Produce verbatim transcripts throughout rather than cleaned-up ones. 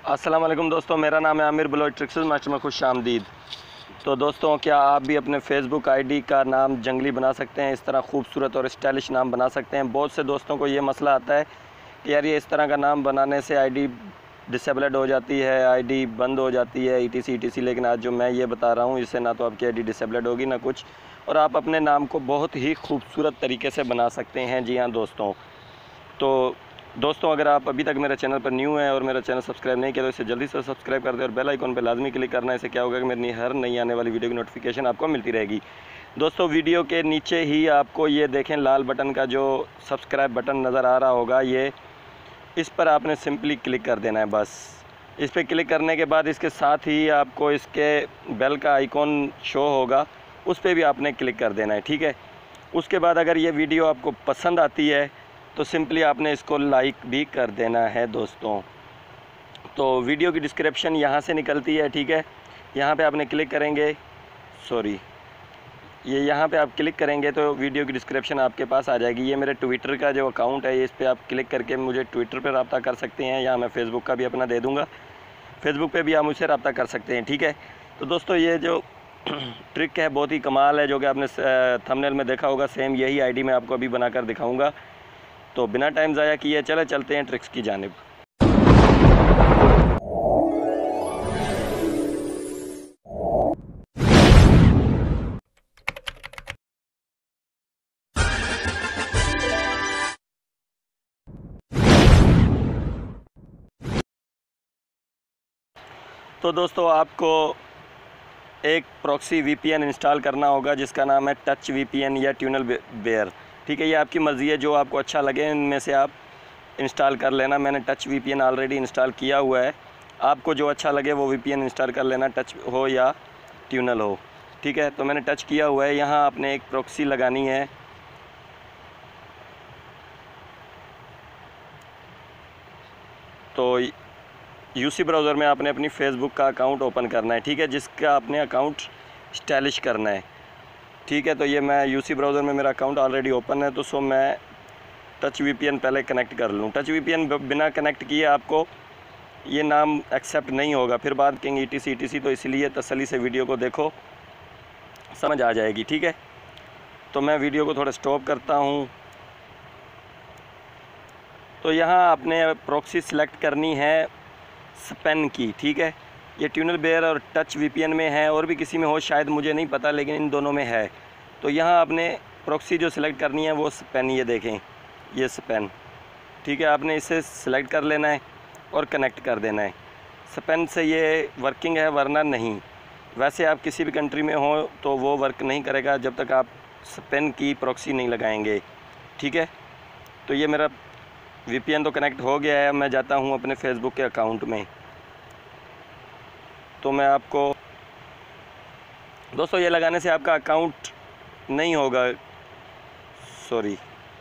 अस्सलाम वालेकुम दोस्तों, मेरा नाम है आमिर ब्लॉग ट्रिक्स मास्टर में खुश आमदीद। तो दोस्तों, क्या आप भी अपने फेसबुक आईडी का नाम जंगली बना सकते हैं? इस तरह खूबसूरत और स्टाइलिश नाम बना सकते हैं। बहुत से दोस्तों को ये मसला आता है कि यार ये इस तरह का नाम बनाने से आईडी डिसेबल्ड हो जाती है, आईडी बंद हो जाती है, E T C E T C. लेकिन आज जो मैं ये बता रहा हूँ, इससे ना तो आपकी आईडी डिसेबल्ड होगी ना कुछ, और आप अपने नाम को बहुत ही खूबसूरत तरीके से बना सकते हैं। जी हाँ दोस्तों, तो दोस्तों अगर आप अभी तक मेरे चैनल पर न्यू हैं और मेरा चैनल सब्सक्राइब नहीं किया तो इसे जल्दी से सब्सक्राइब कर दें और बेल आइकन पर लाजमी क्लिक करना है। इससे क्या होगा कि मेरी हर नई आने वाली वीडियो की नोटिफिकेशन आपको मिलती रहेगी। दोस्तों, वीडियो के नीचे ही आपको ये देखें लाल बटन का जो सब्सक्राइब बटन नज़र आ रहा होगा, ये इस पर आपने सिंपली क्लिक कर देना है। बस इस पर क्लिक करने के बाद इसके साथ ही आपको इसके बेल का आइकॉन शो होगा, उस पर भी आपने क्लिक कर देना है। ठीक है, उसके बाद अगर ये वीडियो आपको पसंद आती है तो सिंपली आपने इसको लाइक भी कर देना है। दोस्तों, तो वीडियो की डिस्क्रिप्शन यहाँ से निकलती है। ठीक है, यहाँ पे आपने क्लिक करेंगे, सॉरी ये यहाँ पे आप क्लिक करेंगे तो वीडियो की डिस्क्रिप्शन आपके पास आ जाएगी। ये मेरे ट्विटर का जो अकाउंट है, इस पर आप क्लिक करके मुझे ट्विटर पर रब्ता कर सकते हैं, या मैं फ़ेसबुक का भी अपना दे दूँगा, फेसबुक पे भी आप मुझसे रब्ता कर सकते हैं। ठीक है, तो दोस्तों ये जो ट्रिक है बहुत ही कमाल है, जो कि आपने थंबनेल में देखा होगा, सेम यही आईडी मैं आपको अभी बनाकर दिखाऊंगा। तो बिना टाइम ज़ाया किए चले चलते हैं ट्रिक्स की जानिब। तो दोस्तों, आपको एक proxy V P N install करना होगा जिसका नाम है टच वी पी एन या ट्यूनल बेयर। ठीक है, ये आपकी मर्ज़ी है, जो आपको अच्छा लगे इनमें से आप इंस्टॉल कर लेना। मैंने touch V P N already install किया हुआ है, आपको जो अच्छा लगे वो वी पी एन इंस्टॉल कर लेना, टच हो या ट्यूनल हो। ठीक है, तो मैंने टच किया हुआ है। यहाँ आपने एक प्रॉक्सी लगानी है। तो यूसी ब्राउज़र में आपने अपनी फ़ेसबुक का अकाउंट ओपन करना है। ठीक है, जिसका आपने अकाउंट स्टाइलिश करना है। ठीक है, तो ये मैं यूसी ब्राउज़र में मेरा अकाउंट ऑलरेडी ओपन है, तो सो मैं टच वी पी एन पहले कनेक्ट कर लूँ। टच वी पी एन बिना कनेक्ट किए आपको ये नाम एक्सेप्ट नहीं होगा, फिर बात कहेंगे E T C E T C. तो इसलिए तसल्ली से वीडियो को देखो, समझ आ जाएगी। ठीक है, तो मैं वीडियो को थोड़ा स्टॉप करता हूँ। तो यहाँ आपने प्रॉक्सी सिलेक्ट करनी है स्पेन की। ठीक है, ये ट्यूनल बेयर और टच वी पी एन में है, और भी किसी में हो शायद, मुझे नहीं पता, लेकिन इन दोनों में है। तो यहाँ आपने प्रॉक्सी जो सिलेक्ट करनी है वो स्पेन, ये देखें ये स्पेन। ठीक है, आपने इसे सिलेक्ट कर लेना है और कनेक्ट कर देना है। स्पेन से ये वर्किंग है, वरना नहीं। वैसे आप किसी भी कंट्री में हो तो वो वर्क नहीं करेगा जब तक आप स्पेन की प्रॉक्सी नहीं लगाएंगे। ठीक है, तो ये मेरा वी पी एन तो कनेक्ट हो गया है। मैं जाता हूँ अपने फेसबुक के अकाउंट में। तो मैं आपको दोस्तों, ये लगाने से आपका अकाउंट नहीं होगा, सॉरी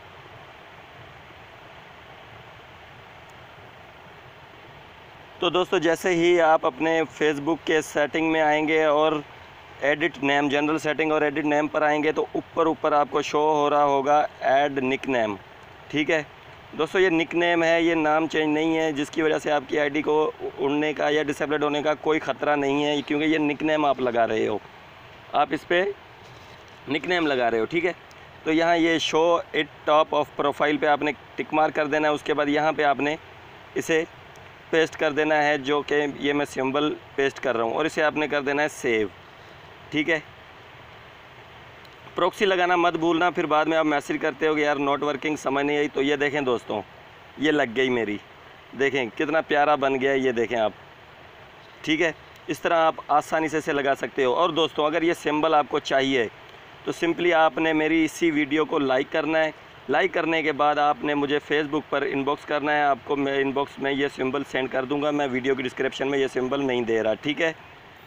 तो दोस्तों, जैसे ही आप अपने फेसबुक के सेटिंग में आएंगे और एडिट नेम, जनरल सेटिंग और एडिट नेम पर आएंगे तो ऊपर ऊपर आपको शो हो रहा होगा ऐड निक नेम। ठीक है दोस्तों, ये निक नेम है, ये नाम चेंज नहीं है, जिसकी वजह से आपकी आईडी को उड़ने का या डिसेबल्ड होने का कोई ख़तरा नहीं है, क्योंकि ये निक नेम आप लगा रहे हो, आप इस पर निक नेम लगा रहे हो। ठीक है, तो यहाँ ये show it top of profile पे आपने टिक मार कर देना है। उसके बाद यहाँ पे आपने इसे पेस्ट कर देना है, जो कि ये मैं सिंबल पेस्ट कर रहा हूँ, और इसे आपने कर देना है सेव। ठीक है, प्रॉक्सी लगाना मत भूलना, फिर बाद में आप मैसेज करते हो कि यार नॉट वर्किंग, समझ नहीं आई। तो ये देखें दोस्तों, ये लग गई मेरी, देखें कितना प्यारा बन गया है, ये देखें आप। ठीक है, इस तरह आप आसानी से इसे लगा सकते हो। और दोस्तों, अगर ये सिंबल आपको चाहिए तो सिंपली आपने मेरी इसी वीडियो को लाइक करना है। लाइक करने के बाद आपने मुझे फेसबुक पर इनबॉक्स करना है, आपको मैं इनबॉक्स में ये सिंबल सेंड कर दूंगा। मैं वीडियो की डिस्क्रिप्शन में ये सिंबल नहीं दे रहा। ठीक है,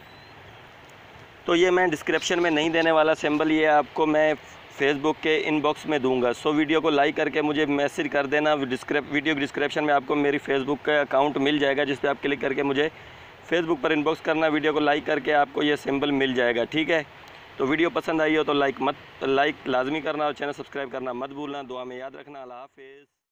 तो ये मैं डिस्क्रिप्शन में नहीं देने वाला सिंबल, ये आपको मैं फेसबुक के इनबॉक्स में दूंगा। सो वीडियो को लाइक करके मुझे मैसेज कर देना। वीडियो की डिस्क्रिप्शन में आपको मेरी फेसबुक का अकाउंट मिल जाएगा, जिस पे आप क्लिक करके मुझे फेसबुक पर इनबॉक्स करना। वीडियो को लाइक करके आपको ये सिंबल मिल जाएगा। ठीक है, तो वीडियो पसंद आई हो तो लाइक मत लाइक लाजमी करना, और चैनल सब्सक्राइब करना मत भूलना। दुआ में याद रखना। अल्लाह हाफिज़।